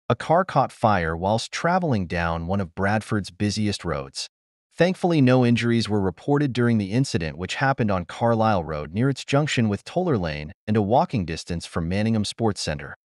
A car caught fire whilst traveling down one of Bradford's busiest roads. Thankfully, no injuries were reported during the incident, which happened on Carlisle Road near its junction with Toller Lane and a walking distance from Manningham Sports Centre.